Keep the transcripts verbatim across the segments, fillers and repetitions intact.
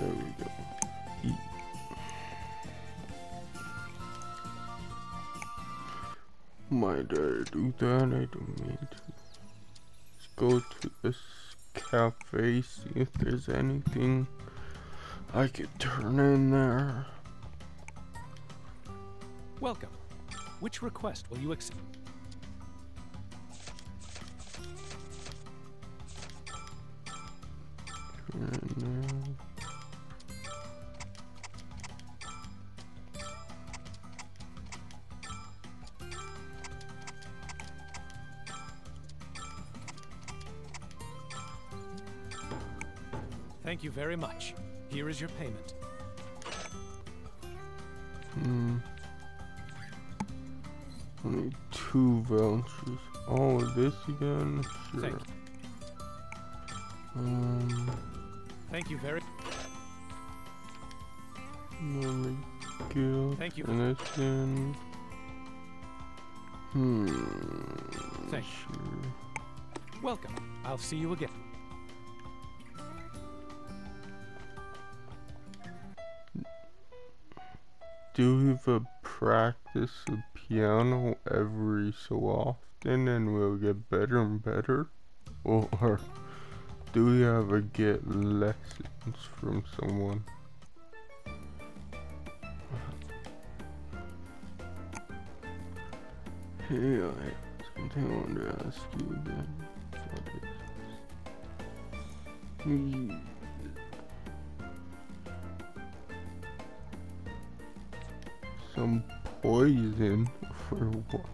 There we go. Eat. Might I do that? I don't mean to. Let's go to this cafe, see if there's anything I could turn in there. Welcome. Which request will you accept? And now. Thank you very much. Here is your payment. Hmm. Only two vouchers. Oh, this again? Sure. Thank you. Um. Thank you very. Let me go. Thank you. And this in. Hmm. Thank you. Sure. Welcome. I'll see you again. Do you ever practice the piano every so often and will get better and better? Or do you ever get lessons from someone? Hey, I have something I want to ask you again. What is this? Some poison for what?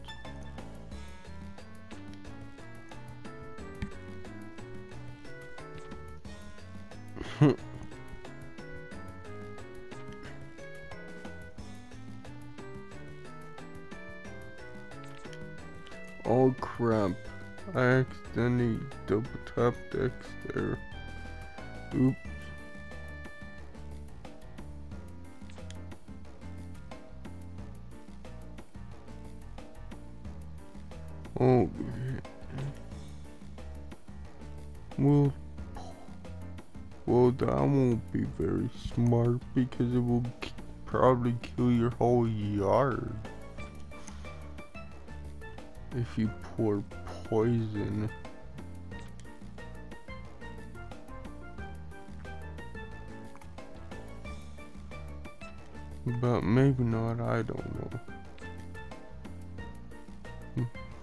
Oh crap, I accidentally double tapped X there. Oops. Oh, well, well, that won't be very smart because it will k probably kill your whole yard if you pour poison. But maybe not, I don't know. Hmm.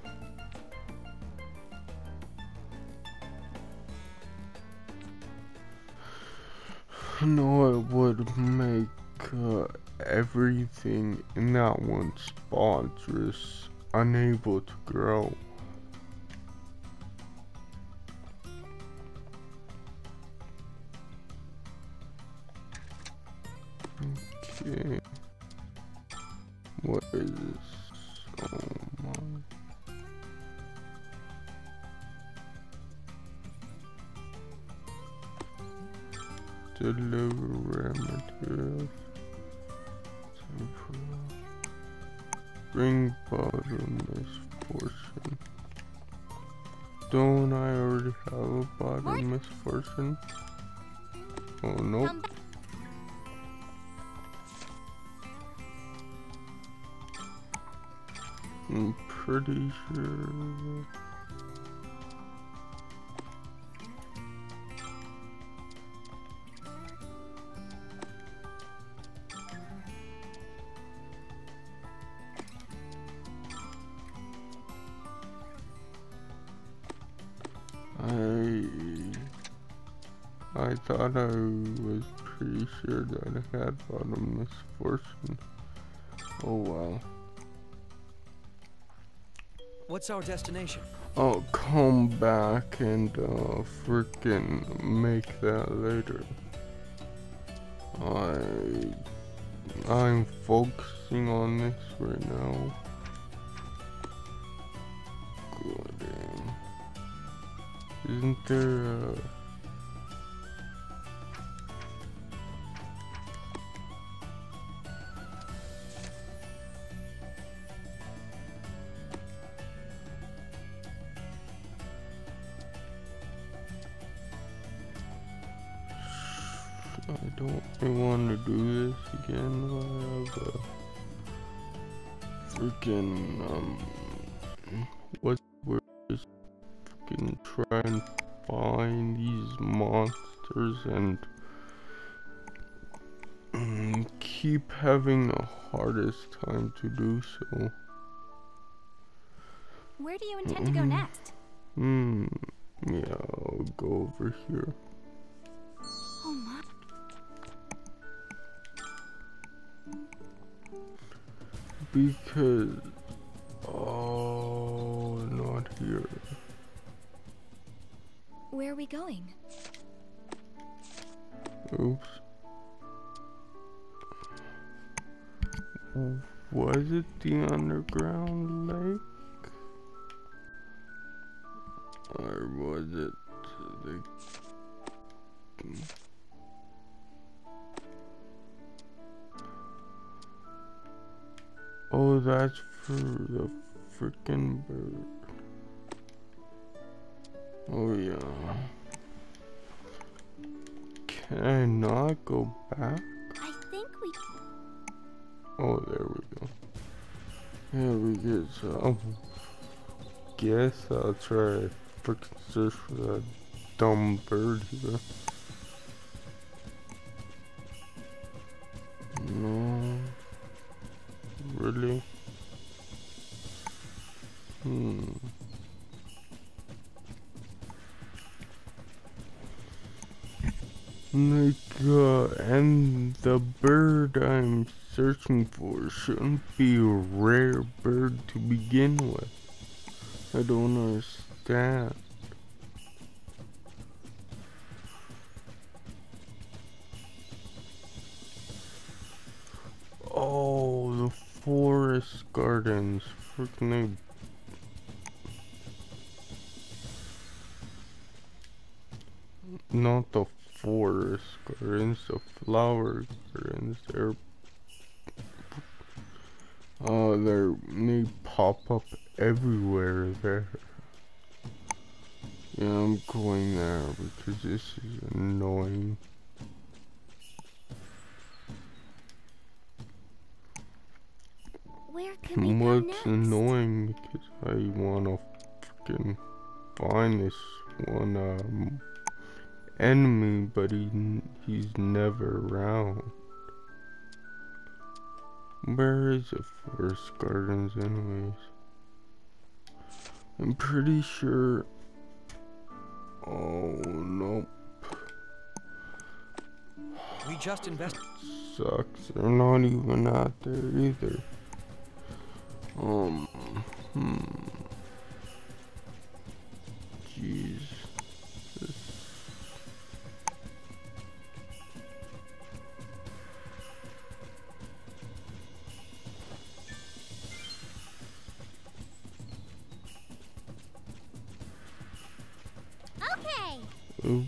No, it would make uh, everything in that one spot just unable to grow. Okay. What is this? Oh my. Deliver rare materials. Bring bottom misfortune. Don't I already have a bottom misfortune? Oh nope. I'm pretty sure. I I thought I was pretty sure that I had bottom misfortune. Oh wow. What's our destination? I'll come back and uh, freaking make that later. I I'm focusing on this right now. God damn. Isn't there a I don't really want to do this again. I have a freaking um, what's we're just freaking try and find these monsters and um, keep having the hardest time to do so. Where do you intend to go next? Hmm. Yeah, I'll go over here. Oh my. Because oh, not here. Where are we going? Oops. Was it the underground lake? Or was it the... Oh, that's for the frickin' bird. Oh yeah. Can I not go back? I think we... Oh, there we go. Yeah, we get some. Guess I'll try frickin' search for that dumb bird here. No. Really? Hmm. Like, uh, and the bird I'm searching for shouldn't be a rare bird to begin with. I don't understand. Oh, the forest gardens. Freaking. Not the forest gardens, the flower gardens. They're. Oh, they're. They pop up everywhere there. Yeah, I'm going there because this is annoying. Where can we go What's next? annoying because I wanna freaking find this one um enemy, but he he's never around. Where is the forest gardens, anyways? I'm pretty sure. Oh nope. We just invest. Sucks. They're not even out there either. Um. Hmm. Jeez. This. Okay. Oops.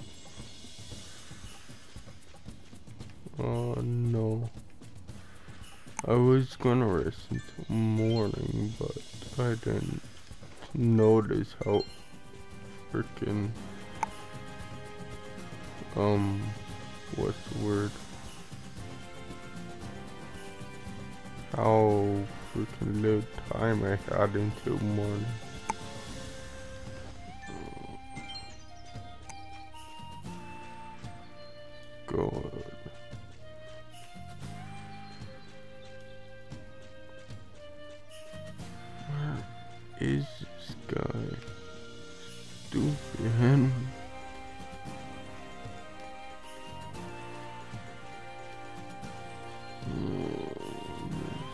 Oh no. I was gonna rest until morning, but I didn't notice how freaking um what's the word? How freaking little time I had until morning. God. Is this guy stupid Henry? Oh,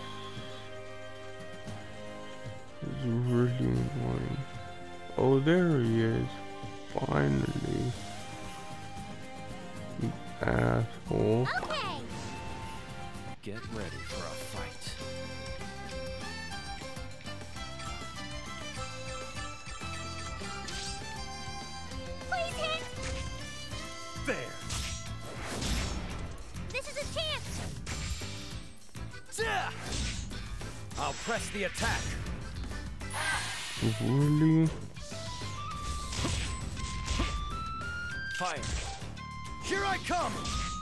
this is really annoying. Oh, there he is. Finally. You asshole. Okay. Get ready for a fight. Please hit. There. This is a chance. Yeah. I'll press the attack. Really? Fire. Here I come.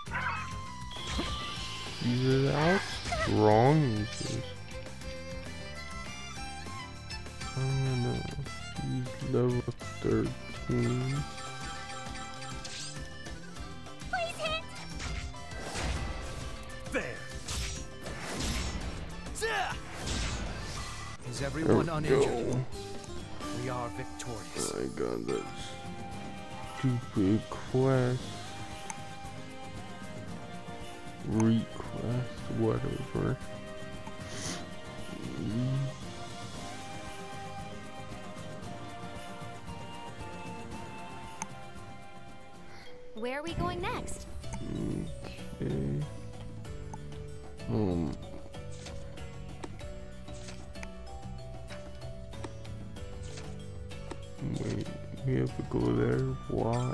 Jesus, how strong is this? I'm gonna use level thirteen. Please hit! There. Is There everyone we uninjured? go. We are victorious. I got that stupid quest. Request, whatever. Mm. Where are we going next? Okay. Um. Wait, we have to go there? Why?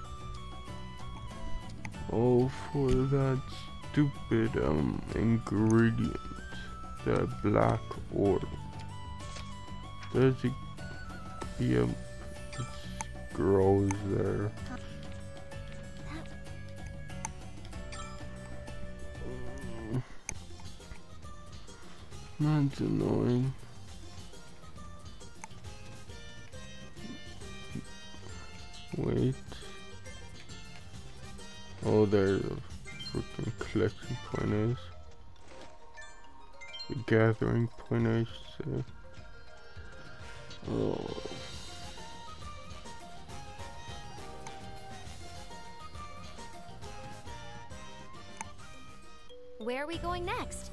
Oh, for that stupid um ingredient, the black orb. There's a yep, it grows there. That's annoying. Wait. Oh, there the freaking collection point is. The gathering point, I should say. Oh. Where are we going next?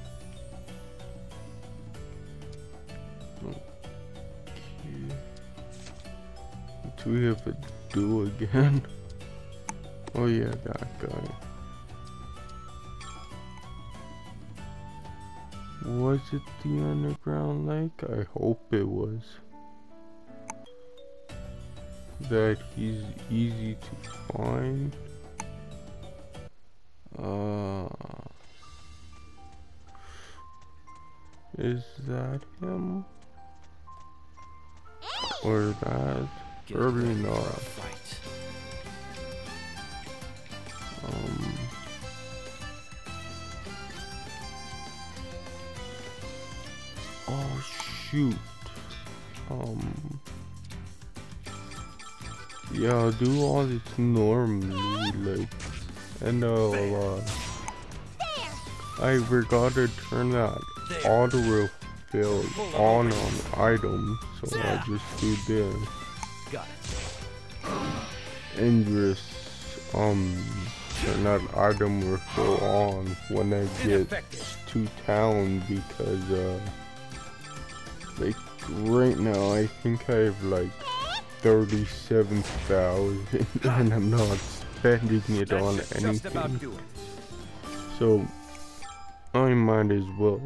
Okay. Do we have a do again? Oh yeah, that guy. Was it the underground lake? I hope it was. That he's easy to find. Uh, is that him? Or that? Get Probably ready for a not. fight. Um, oh shoot. Um, yeah, I'll do all this normally, like, and I'll, uh, I forgot to turn that auto refill on on items, so I just do this. Got it. And just, um, turn that item refill on when I get Ineffective. to town, because uh like right now I think I have like thirty-seven thousand and I'm not spending it on That should just about anything, do it. so I might as well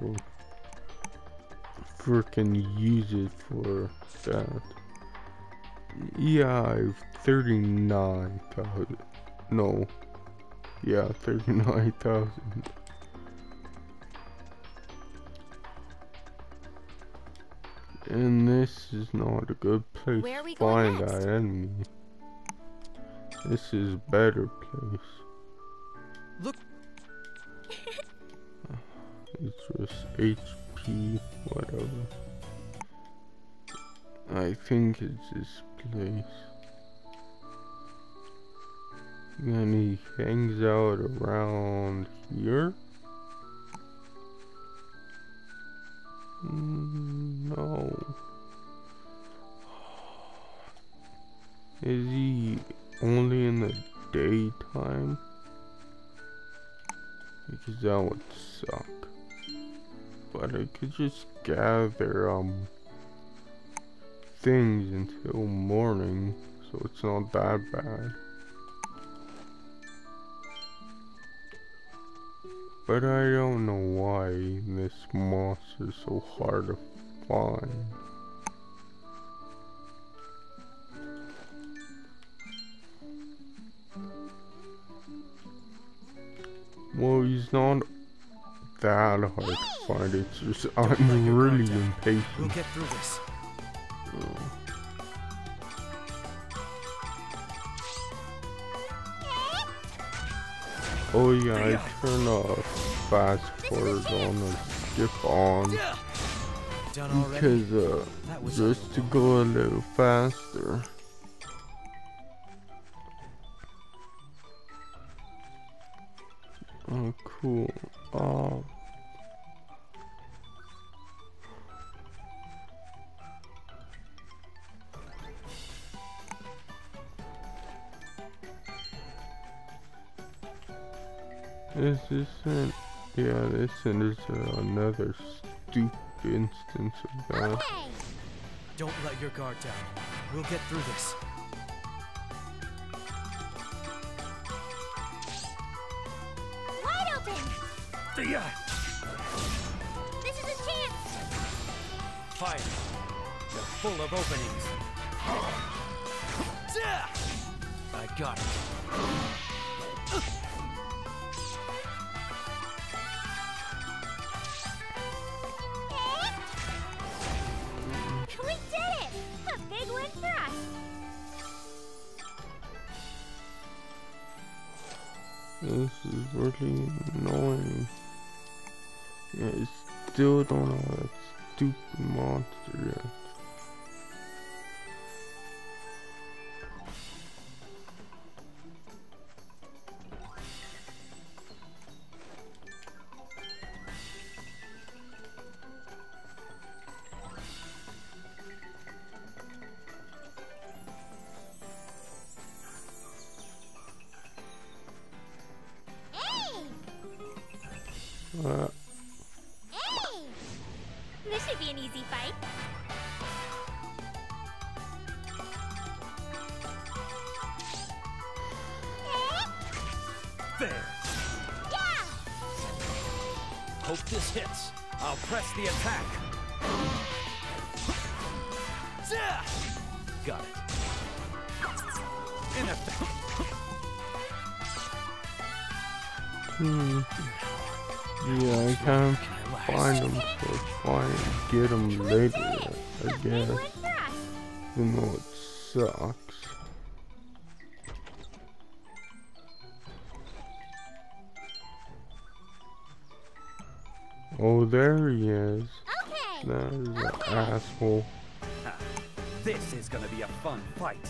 freaking use it for that. Yeah, I have thirty-nine thousand. No. Yeah, thirty-nine thousand. And this is not a good place Where are we to going find next? that enemy. This is a better place. Look. It's just H P, whatever. I think it's this place. And he hangs out around here? Mm, no. Is he only in the daytime? Because that would suck. But I could just gather um things until morning, so it's not that bad. But I don't know why this moss is so hard to find. Well, he's not that hard to find, it's just I'm really We'll impatient. get through this. Oh yeah, I turn off fast forward on or skip on Done already? because uh, That was just to go a little faster. Oh cool. Oh. This isn't, yeah, this is uh, another stupid instance of that. Okay. Don't let your guard down. We'll get through this. Wide open. Yeah. This is a chance. Fire. You're full of openings. Yeah. I got it. We did it! A big win for us. This is really annoying. Yeah, I still don't know that stupid monster yet. Uh, Hey! This should be an easy fight. Hey! There. Yeah! Hope this hits. I'll press the attack. Yeah. Got it. In effect. hmm. Yeah, I can't Can I last? find them, so try and get them later, I A big guess. win for us. Even though it sucks. Oh, there he is. Okay. That is an Okay. asshole. Ha. This is gonna be a fun fight.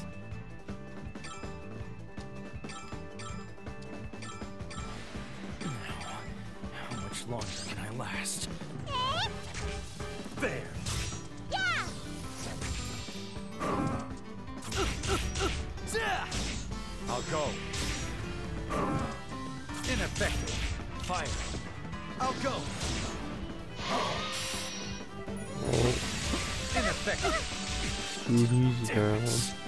How much longer can I last? Hey! There. Yeah! Yeah. I'll go. Ineffective. Fire. I'll go. Oh, Ineffective. shoot, he's down.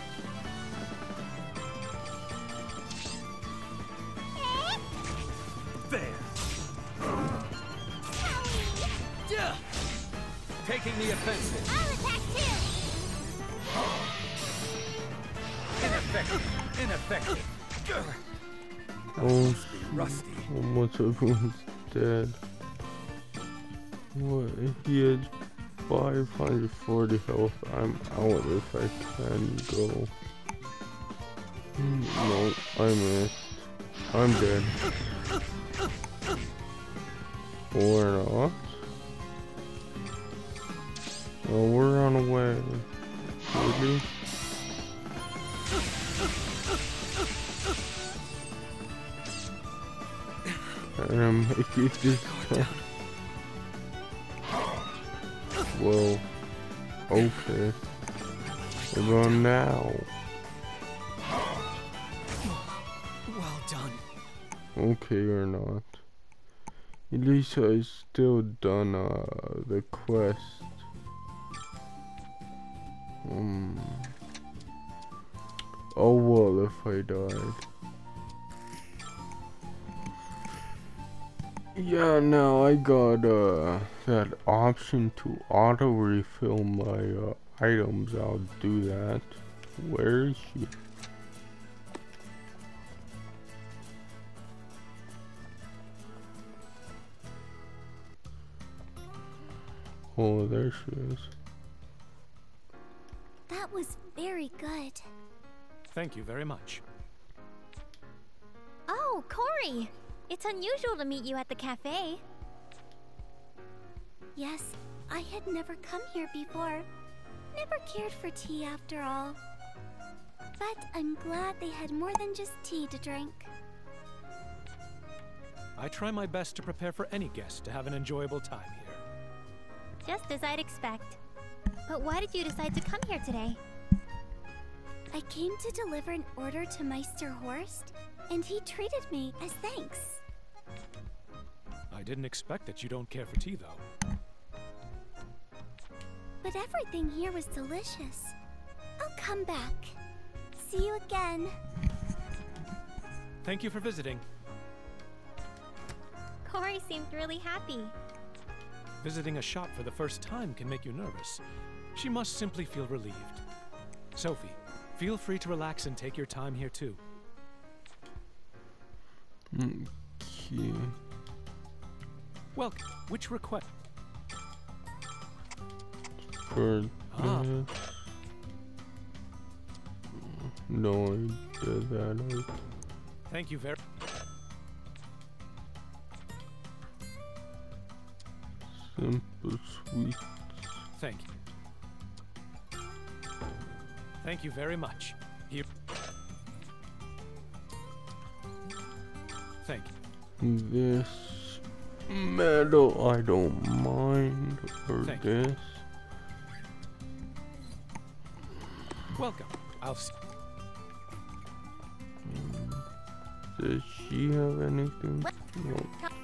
There. Yeah. Taking the offensive. I'll attack too. Ineffective. Ineffective. Grr. Oh, Rusty. almost everyone's dead. What? He has five hundred forty health. I'm out if I can go. Hmm, No, I missed. I'm dead. Or not. Oh, we're on the way. Really? And I'm making this time. Whoa. Okay. We're going now. Well done. Okay or not. At least I still done uh, the quest. Um. Oh well if I died. Yeah, now I got uh, that option to auto refill my uh, items. I'll do that. Where is she? Oh, there she is. That was very good. Thank you very much. Oh, Corey! It's unusual to meet you at the cafe. Yes, I had never come here before. Never cared for tea after all. But I'm glad they had more than just tea to drink. I try my best to prepare for any guest to have an enjoyable time here. Just as I'd expect. But why did you decide to come here today? I came to deliver an order to Meister Horst, and he treated me as thanks. I didn't expect that you don't care for tea, though. But everything here was delicious. I'll come back. See you again. Thank you for visiting. Corey seemed really happy. Visiting a shop for the first time can make you nervous. She must simply feel relieved. Sophie, feel free to relax and take your time here too. Okay. Welcome. Which request? For Ah. this. No idea that is. Thank you very. Simple sweet. Thank you. Thank you very much. Here. Thank you. This medal I don't mind, or Thank you. this. Welcome. I'll see. Does she have anything? What? No.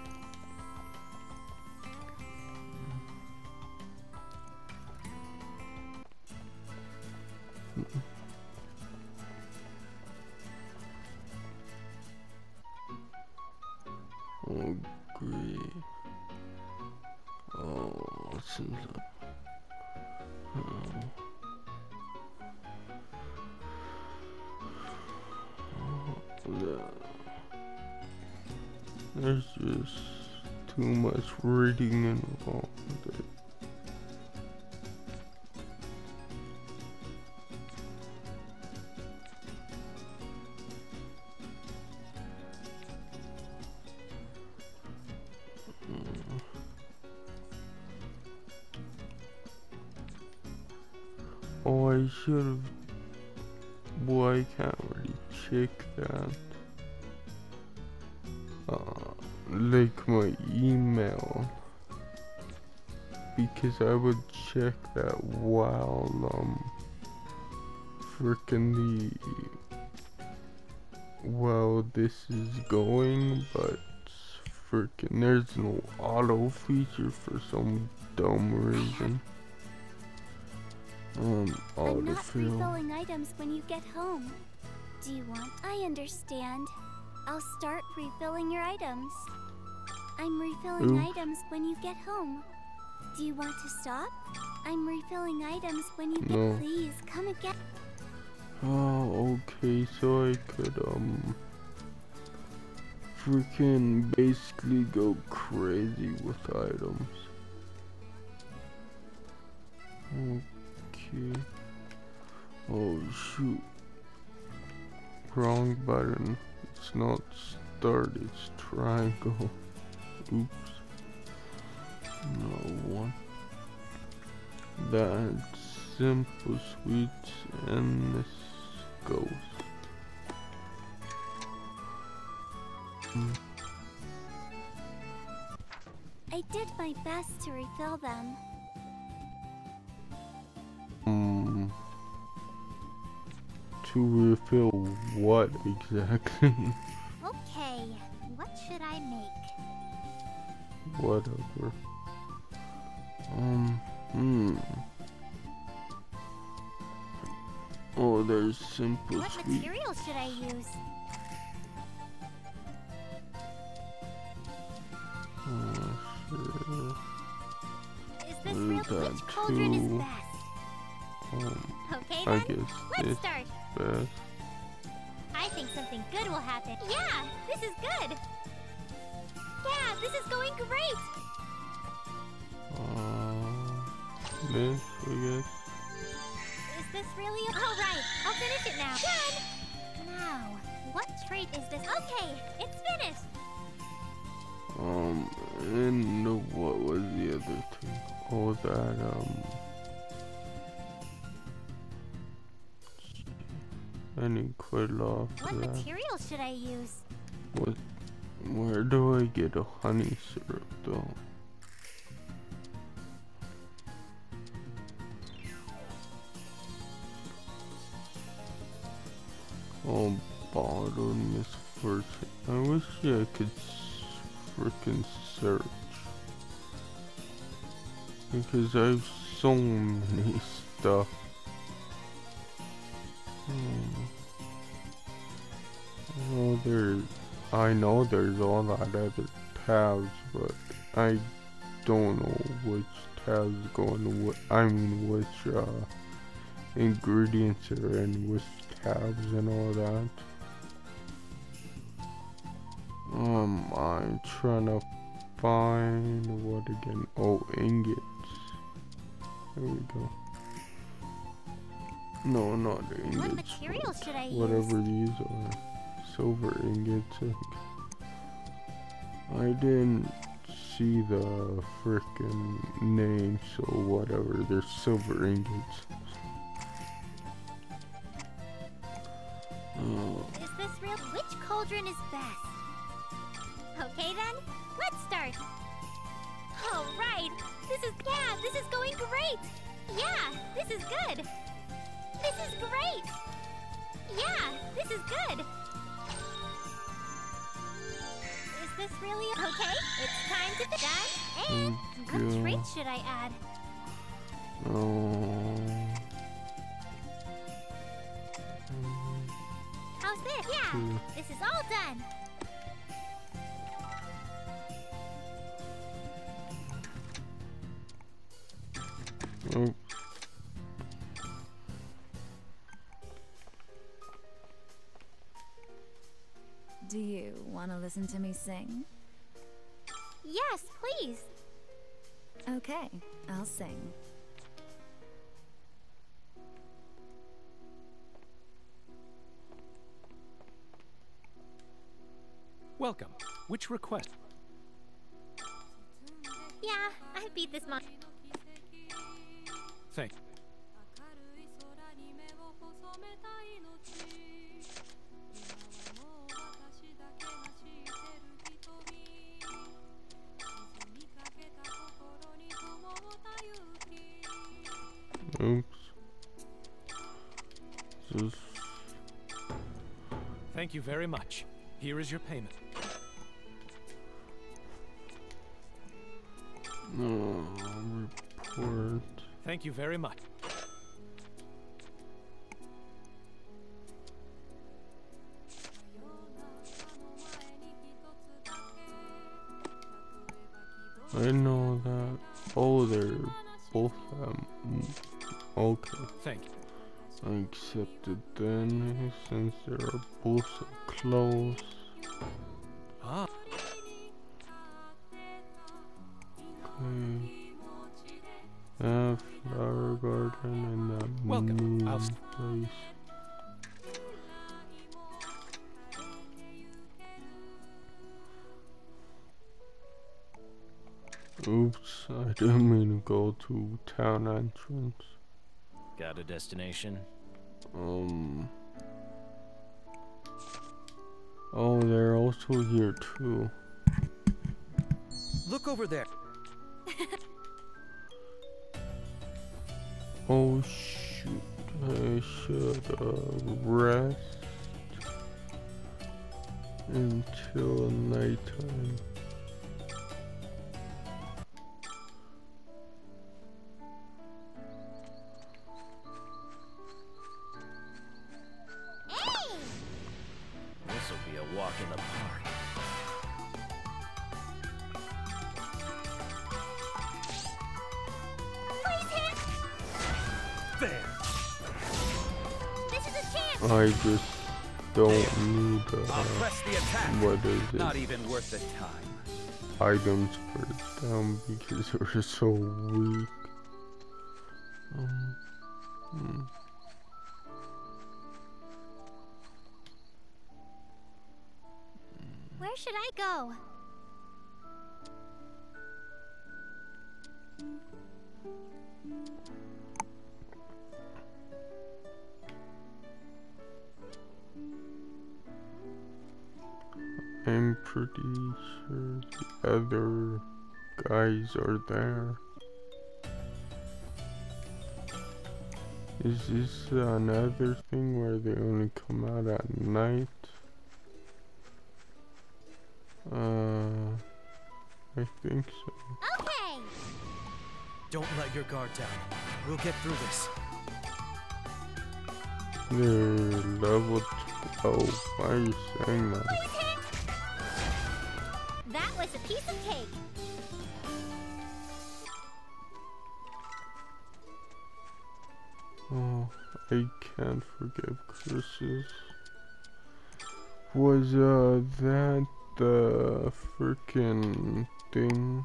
Oh, great. Oh, since I... Oh. Oh, there's just too much reading involved with it. Oh, I should have. Boy, I can't really check that. Uh, like my email. Because I would check that while, um, frickin' the. While this is going, but frickin' there's no auto feature for some dumb reason. Um, I'm not autofill. refilling items when you get home. Do you want? I understand. I'll start refilling your items. I'm refilling Oof. items when you get home. Do you want to stop? I'm refilling items when you get. No. Please come again. Oh, okay, so I could, um, freaking basically go crazy with items. Okay. Oh, shoot. Wrong button. It's not start, it's triangle. Oops. No one. That's simple sweets and this goes. Mm. I did my best to refill them. Mm. To refill what exactly? Okay, what should I make? Whatever. Um, hmm. Oh, there's simple What sweet. material should I use? Oh, sure. Is this What real? is that, Which cauldron two? is best? Um, Okay I then, guess let's this start. best. I think something good will happen. Yeah, this is good. Yeah, this is going great. Uh, this, I guess. Is this really a- All right, I'll finish it now. Done! Now, what trait is this? Okay, it's finished. And uh, what was the other thing? Oh, that, um... I need quite a lot What for that. material should I use? What? Where do I get a honey syrup, though? Oh, bottled misfortune. I wish I could freaking search. Because I have so many stuff. Hmm. Oh, there's, I know there's all that other tabs, but I don't know which tabs go in what, I mean which uh, ingredients are in which tabs and all that. Um, I'm trying to find what again? Oh, ingots. There we go. No, not ingots. What material should I use? Whatever these are. Silver ingots. I didn't see the frickin' name, so whatever. They're silver ingots. Oh. Is this real? Which cauldron is best? Okay then, let's start. All right, this is, yeah, this is going great. Yeah, this is good. This is great. Yeah, this is good. Is this really okay? It's time to be done. And Thank what you. traits should I add? Oh. How's this? Yeah, Hmm. this is all done. Oh. Do you want to listen to me sing? Yes, please. Okay, I'll sing. Welcome. Which request? Yeah, I beat this month. Thank. Oops. Just Thank you very much. Here is your payment. no report. Thank you very much. I know that. Oh, they're both um. Okay, Thank you. I accepted then since they're both so close. Ah, Okay. Uh, flower garden and that Welcome. moon I'll s- place. Oops, I didn't mean to go to town entrance. Got a destination? Um. Oh, they're also here too. Look over there. Oh shoot, I should uh, rest until nighttime. Hey! This'll be a walk in the park. Please hit! There! This is a chance! I just don't need I'll uh, press the attack. what is Not it? even worth the time. Items per down because they're so weak. Um, hmm. Where should I go? I'm pretty sure the other guys are there. Is this another thing where they only come out at night? Uh, I think so. Okay. Don't let your guard down. We'll get through this. They're level twelve. Why are you saying that? Please hit. That was a piece of cake. Oh, I can't forgive curses. Was uh that the freaking thing?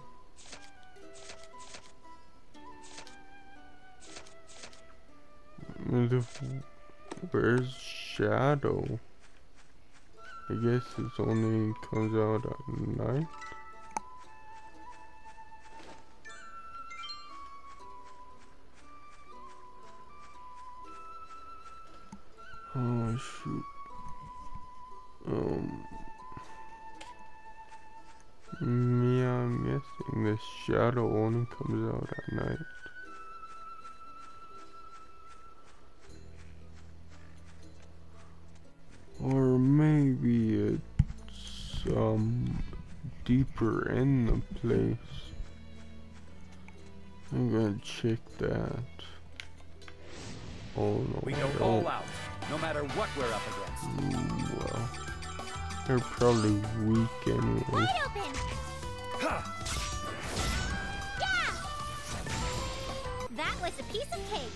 The, where's Shadow? I guess it only comes out at night. Oh shoot. Um Yeah, I'm guessing the Shadow only comes out at night. Or maybe it's um deeper in the place. I'm gonna check that. Oh no, We I go don't. all out, no matter what we're up against. Ooh, well, they're probably weak anyway. Wide open. Yeah. That was a piece of cake.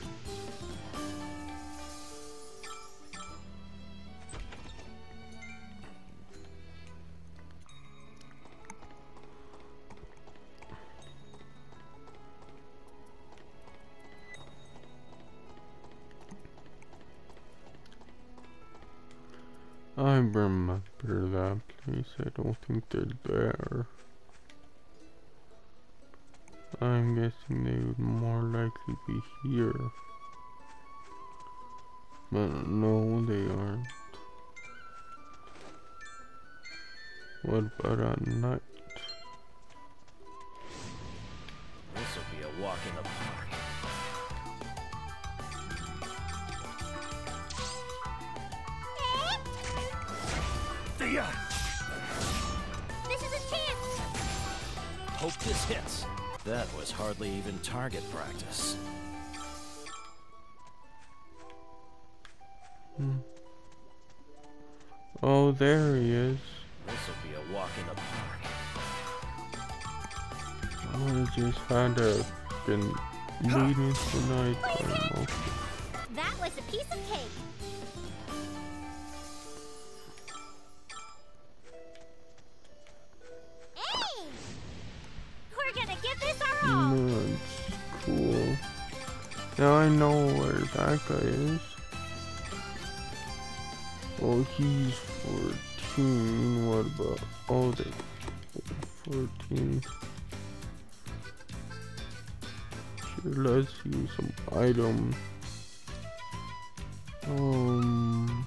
I remember that place. I don't think they're there. I'm guessing they would more likely be here. But no, they aren't. What about at night? This'll be a walk in the park. Yeah. This is a chance. Hope this hits. That was hardly even target practice. Hmm. Oh, there he is. This'll be a walk in the park. I just had a fucking meeting tonight. I'm okay. That was a piece of cake. Hey! We're gonna give this our all. That's cool. Now I know where that guy is. Oh, he's fourteen. What about all the fourteen? Sure, let's use some items. Um.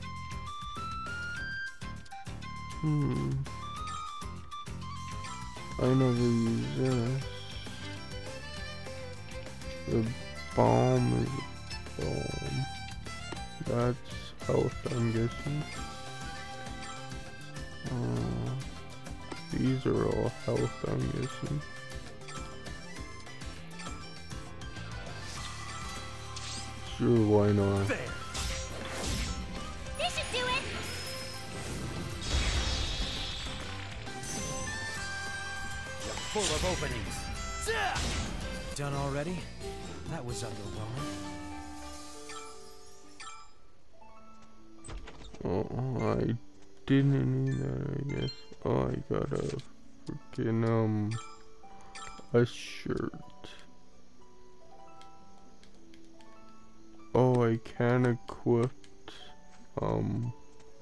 Hmm. I never use this. The bomb is a bomb. That's health, I'm guessing. Uh, these are all health, I'm guessing. Sure, why not? There. This should do it. Full of openings. Zah! Done already? That was underwhelming. Oh, I didn't need that, I guess. Oh, I got a freaking, um, a shirt. Oh, I can equip, um,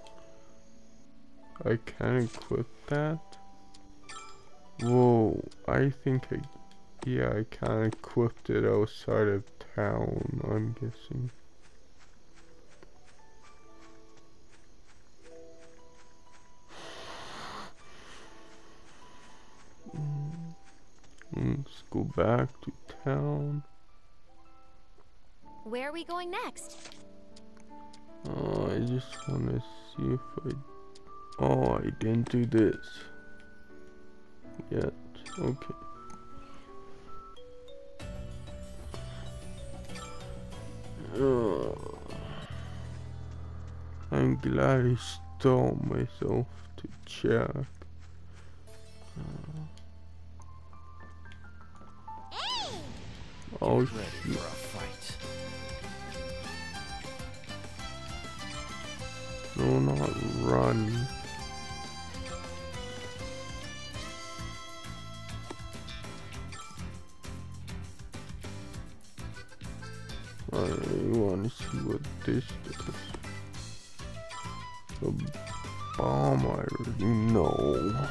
I can equip that? Whoa, I think I Yeah, I kinda equipped it outside of town, I'm guessing. Let's go back to town. Where are we going next? Oh, I just want to see if I... Oh, I didn't do this yet. Okay. Oh, I'm glad I stopped myself to check. Uh, Hey! oh, Ready shoot. for a fight. No, not run. I want to see what this does. The bomb, I already know.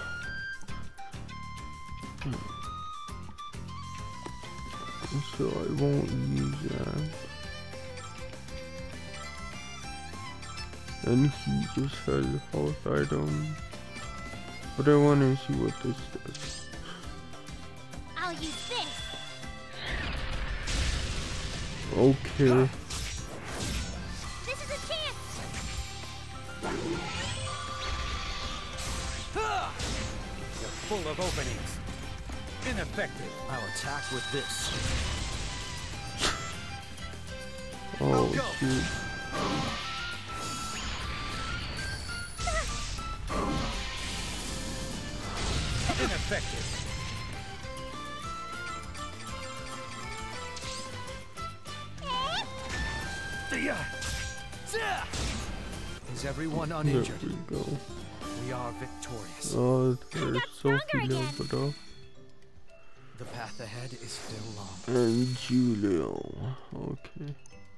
So I won't use that. And he just has health items. But I want to see what this does. I'll use this. Okay. This is a chance. Ha! You're full of openings. Ineffective. I'll attack with this. Oh, go. shoot. Ineffective. Yeah. Yeah. Is everyone There uninjured? we go. We are victorious. Oh, there's got stronger Sophie again. leveled up. The path ahead is still long. And Julio. Okay.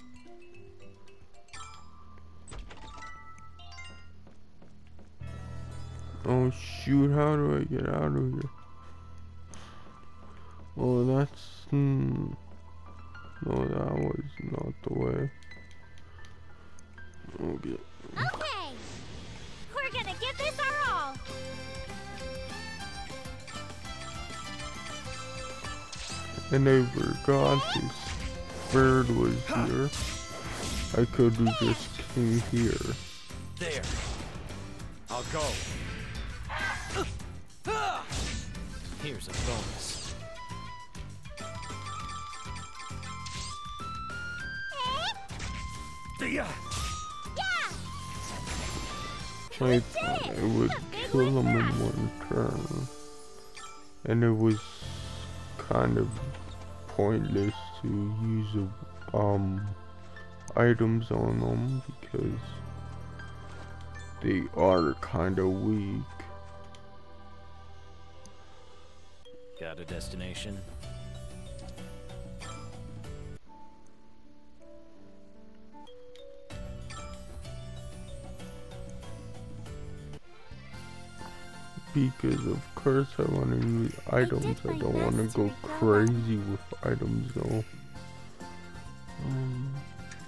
Oh shoot, how do I get out of here? Oh, that's... Hmm. No, that was not the way. Okay. Okay. We're gonna give this our all. And I forgot this bird was here. I could have just came here. There. I'll go. Here's a bonus. Yeah. Yeah. I thought I would kill him in one turn. And it was kind of pointless to use um items on them because they are kind of weak. Got a destination? Because of course I want to use items. I don't want to go crazy with items though. Um,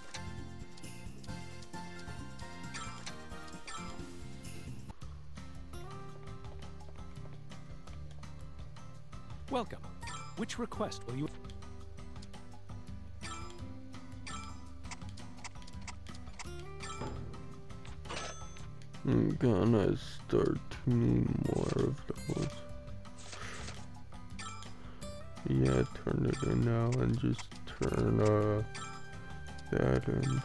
Welcome. Which request will you... I'm gonna start tuning more of those. Yeah, turn it in now and just turn uh, that in.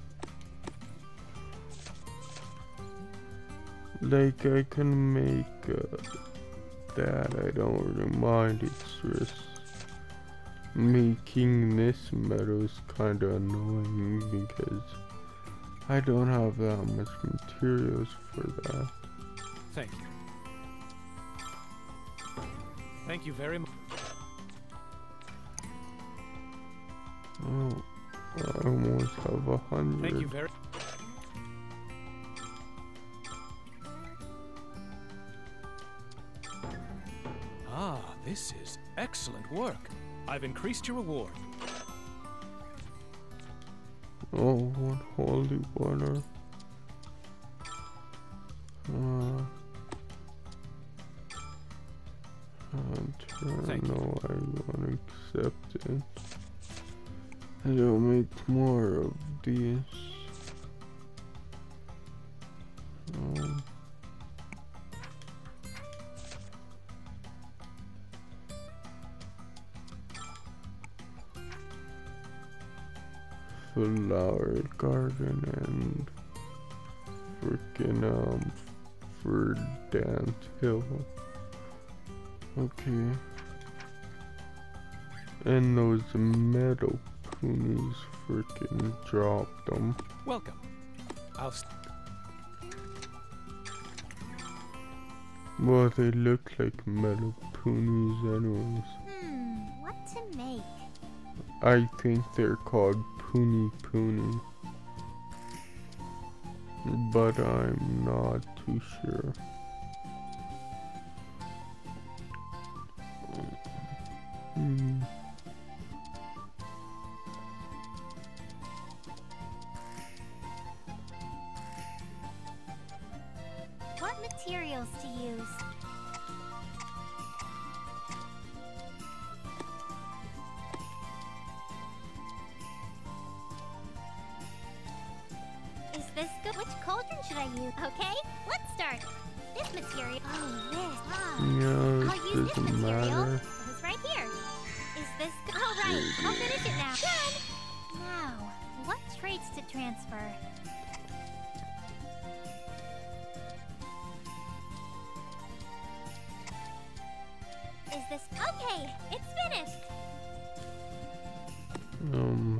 Like I can make uh, that, I don't really mind, it's just making this meadow is kinda annoying because I don't have that much materials for that. Thank you. Thank you very much. Oh, I almost have a hundred. Thank you very... Ah, this This is excellent work. I've increased your reward. Oh, one holy water. Uh, I Thank know I want to accept it. I'll make more of these. Um, flower garden and freaking um verdant hill. Okay. And those meadow ponies freaking dropped them. Welcome. I'll. St Well, they look like meadow ponies anyways. Hmm, what to make? I think they're called Puni Puni. But I'm not too sure. Hmm. What materials to use? Is this good? Which cauldron should I use? Okay, let's start. This material. Oh, this. Ah. Yeah, I'll it use this doesn't material. matter. It was right here. Is this good? All right, I'll finish it now. Done. Now, what traits to transfer? Is this okay? It's finished. Um,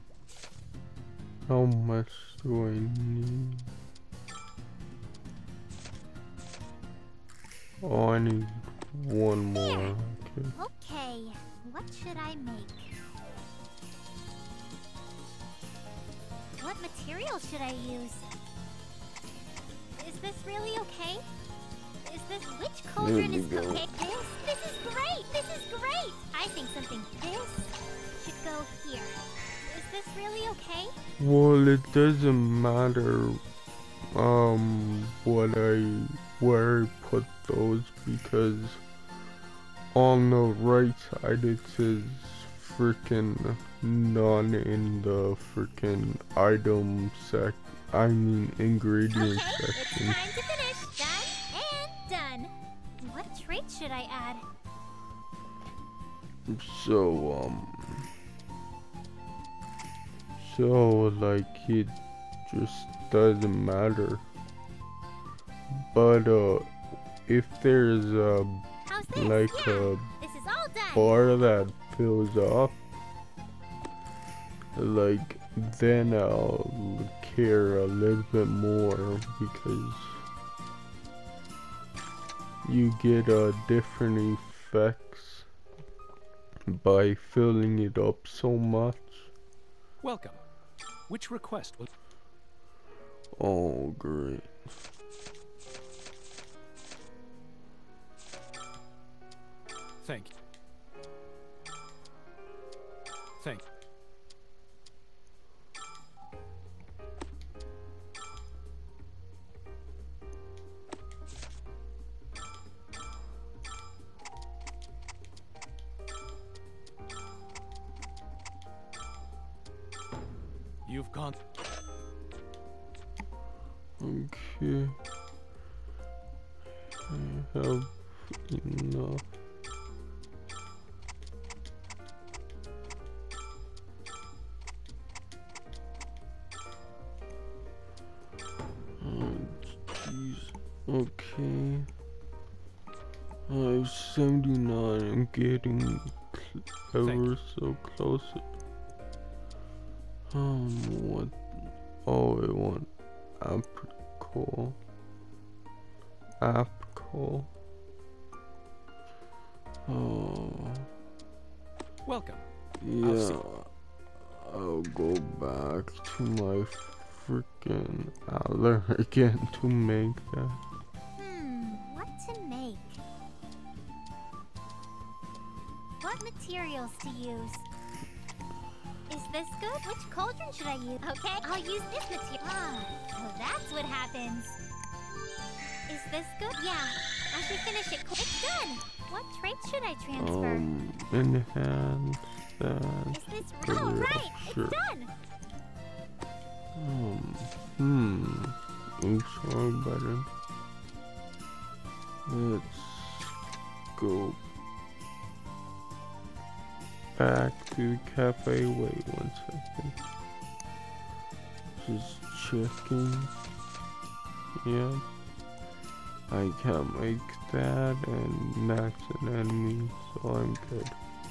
how much do I need? Oh, I need one more. Here. Okay. Okay, what should I make? What material should I use? Is this really okay? Is this which cauldron we is go. okay? This this is great. This is great. I think something this should go here. Is this really okay? Well, it doesn't matter um what I where I put those because on the right side it says freaking none in the freaking item sec I mean ingredient Okay, it's section. time to finish. Done and done. What trait should I add? So um so like it just doesn't matter. But uh if there's a How's this? like yeah, a this is all done. bar that fills up, like then I'll care a little bit more because you get uh, different effects by filling it up so much. Welcome. Which request was? Oh great. Thank you. Thank you. You've gone. Okay. I have enough. Oh, jeez. Okay. I have seventy-nine. I'm getting cl ever so close. Um, what? Oh, I want apricot. Apricot. Oh. Welcome. Yeah. I'll go back to my freaking allergen to make that. Hmm, what to make? What materials to use? Is this good? Which cauldron should I use? Okay, I'll use this material. Ah, so that's what happens. Is this good? Yeah, I should finish it. It's done. What traits should I transfer? Um, enhance that. Is this career, oh right? sure. It's done. Um, hmm. Oops, wrong button. Let's go back to the cafe. Wait one second. Just checking. Yeah. I can't make that, and that's an enemy, so I'm good.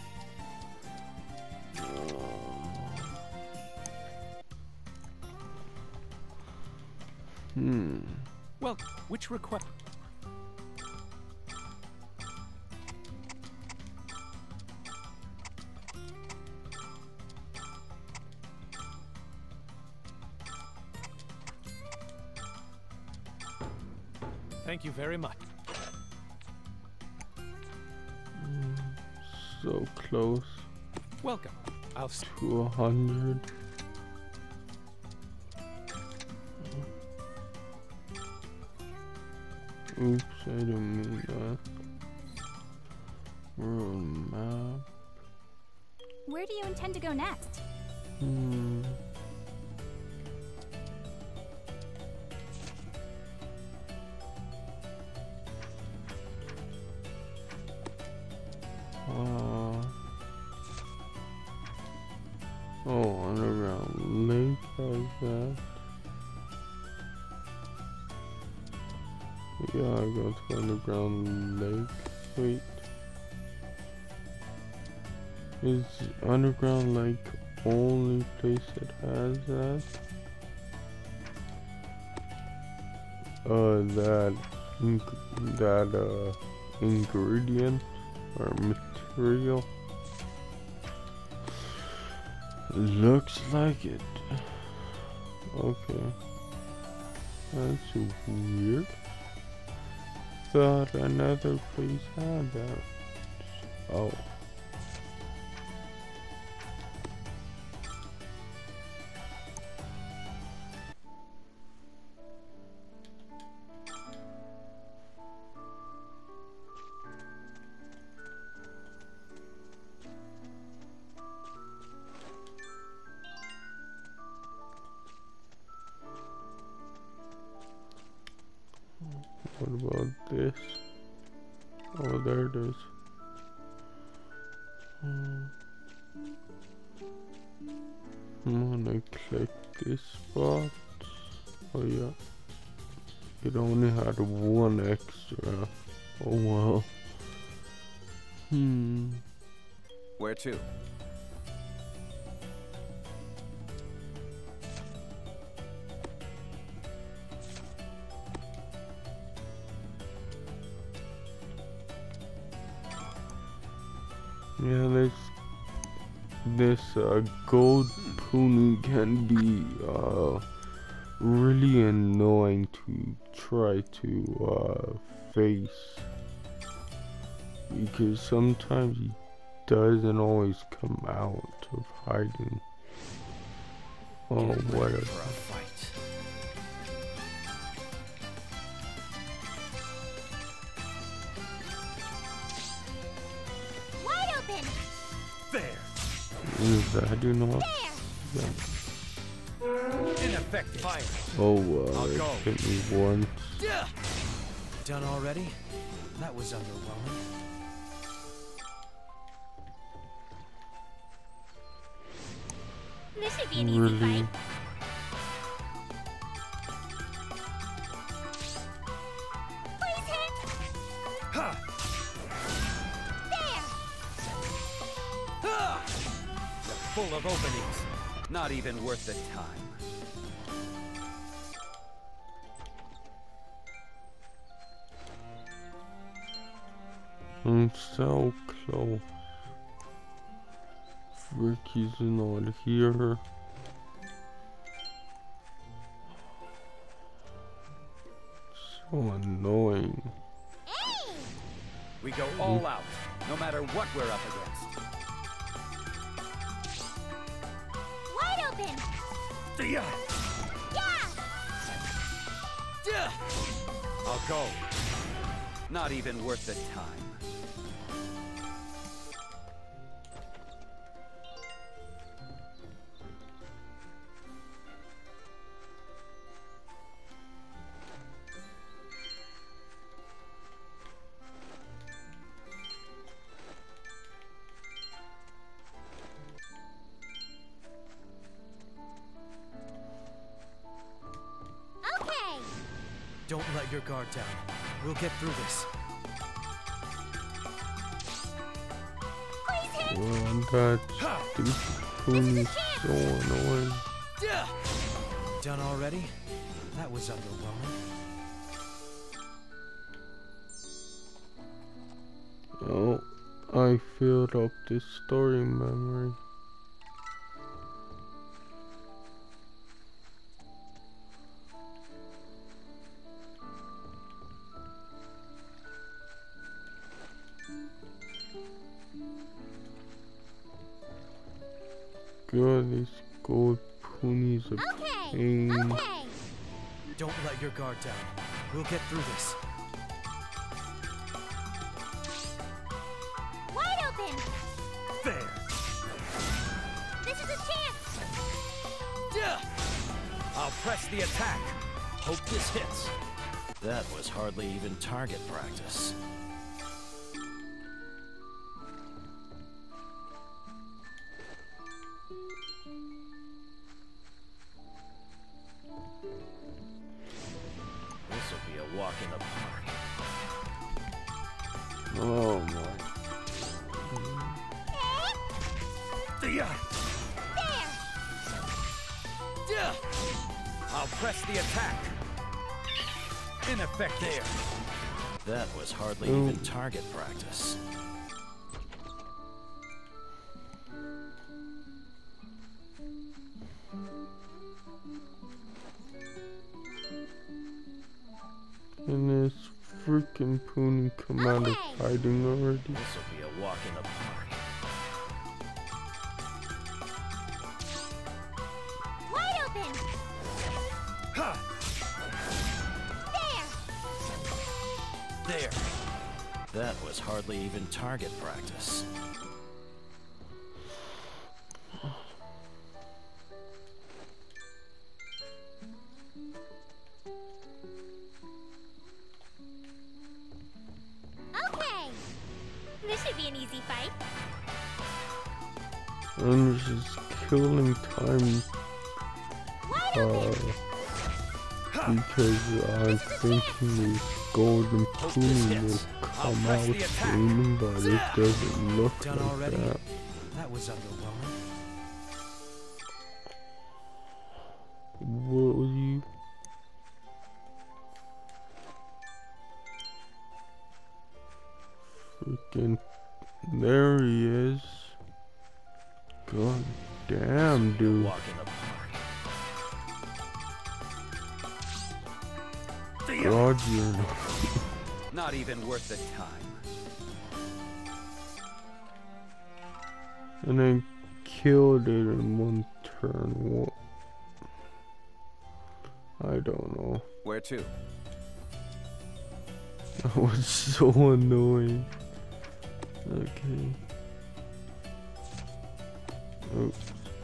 Hmm. Well, which request? Thank you very much. So close Welcome. I'll s- to a hundred. Oops, I didn't mean that. World map. Where do you intend to go next? Hmm. Uh, oh, underground lake has that. Yeah, I go to underground lake. Wait. Is underground lake only place that has that? Uh, that, ing- that, uh, ingredient or material? Looks like it. Okay. That's weird. Thought another place had that. Oh. What about this? Oh, there it is. Hmm. I'm gonna click this spot. Oh yeah. It only had one extra. Oh well. Hmm. Where to? Yeah, this this uh, gold pony can be uh, really annoying to try to uh, face, because sometimes he doesn't always come out of hiding. Oh, Get ready whatever. for a fight. Wide open. There. Is that do not? There. Yeah. Ineffective. Fire. Oh, uh, I'll it go. hit me once. Done already? That was underwhelming. This should be an easy Really? fight. Please hit. Ha! There. Ha! They're full of openings. Not even worth the time. I'm so close. Ricky's not here. So annoying. Hey. We go all out, no matter what we're up against. Wide open! Yeah! Yeah! I'll go. Not even worth the time. Don't let your guard down. We'll get through this. Please hit! Well, that stupid pony's so annoying. Done already? That was underwhelming. Oh, I filled up this story memory. God, this gold pony's a Okay, pain. okay. Don't let your guard down. We'll get through this. Wide open! There! This is a chance! I'll press the attack. Hope this hits. That was hardly even target practice. This'll be a walk in the park. Oh my. There! There! I'll press the attack. In effect, there. That was hardly Ooh. even target practice. Can this freaking pony come out of Okay. hiding already? This'll be a walk in the park. Wide open! Ha! There! There. That was hardly even target practice. Okay! This should be an easy fight. I'm just killing time Wide uh, open! because I'm thinking this golden pony will come out soon, but it doesn't look Done like already? that. That was underwhelming. Will you? Freaking, there he is. God damn, dude. Walk in the park. God, you're Not even worth the time. and I killed it in one turn. What? I don't know. Where to? That was so annoying. Okay. Oops.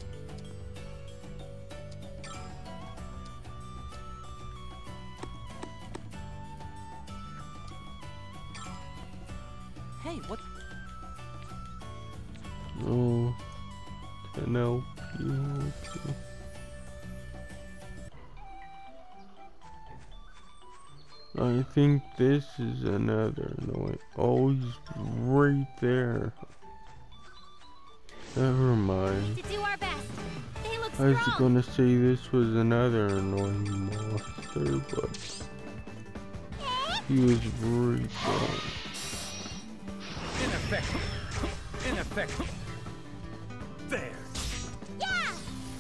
Hey, what? Oh. An L P. Okay. I think this is another annoying. Oh, he's right there. Never mind. To do our best. They look I was strong. gonna say this was another annoying monster, but he was right there. In effect. In effect. There. Yeah!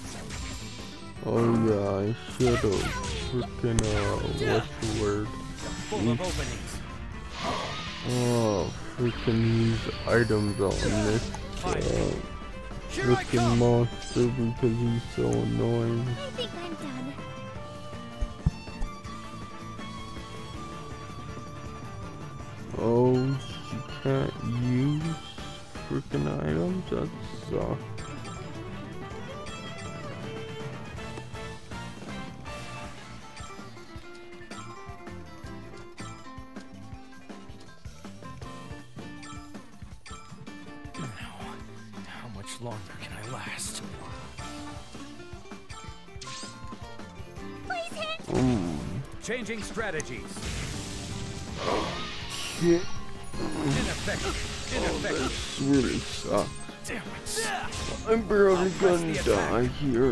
Oh yeah, I should've freaking uh, what's the word? Full of openings. Oh, we can use items on this uh, looking monster because he's so annoying. I think I'm done. Oh, you can't use freaking items? That sucks. How much longer can I last? Please hit! Mm. Changing strategies. Shit. Ineffective. Ineffective. This really sucks. Damn it. I'm barely I'll press gonna the die here.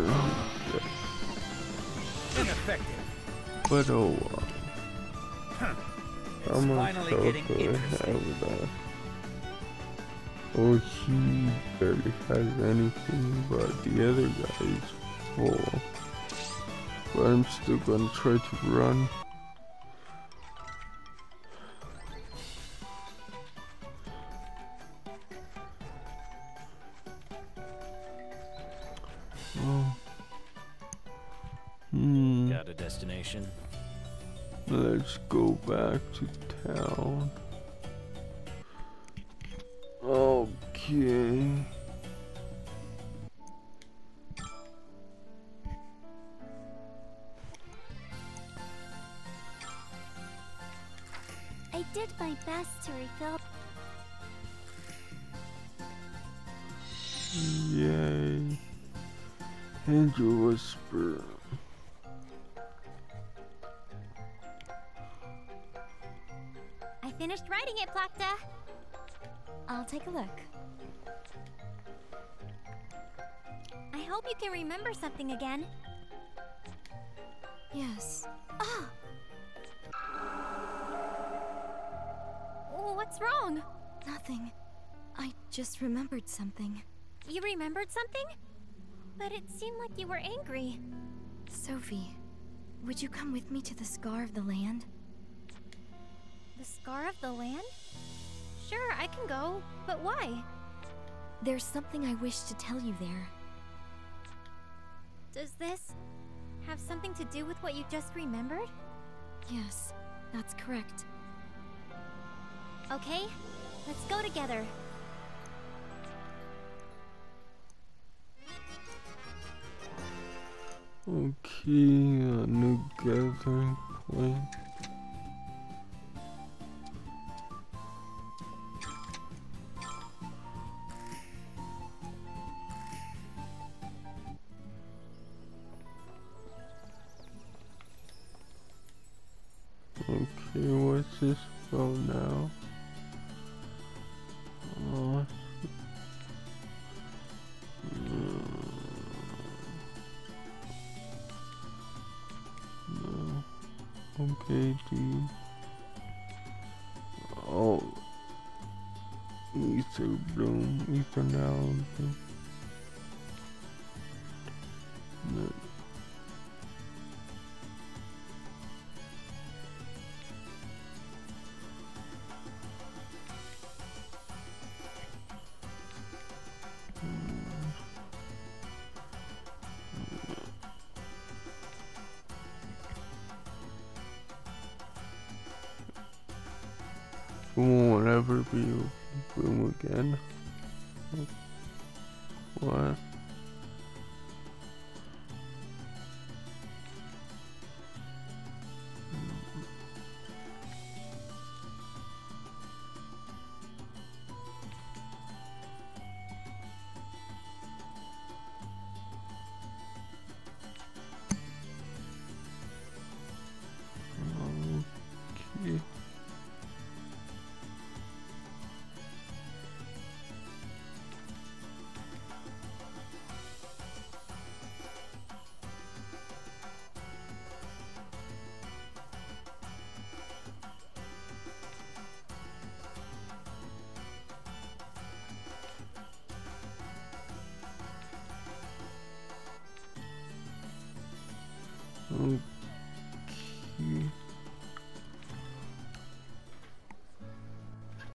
Ineffective. But oh well. Huh. How It's much finally health getting do I interesting. have that? Oh, he barely has anything, but the other guy is full. But I'm still gonna try to run. Oh. Hmm. Got a destination? Let's go back to town. Okay. I did my best to refill. Yay. Angel Whisper. I finished writing it, Plakta. I'll take a look. I hope you can remember something again. Yes. Oh! What's wrong? Nothing. I just remembered something. You remembered something? But it seemed like you were angry. Sophie, would you come with me to the Scar of the Land? The Scar of the Land? Sure, I can go, but why? There's something I wish to tell you there. Does this have something to do with what you just remembered? Yes, that's correct. Okay, let's go together. Okay, a new gathering point. Okay, what's this about now? Oh, no. Okay, dude. Oh, Ether Bloom, Ether now. No. It won't ever be a boom again. What? Okay. Okay.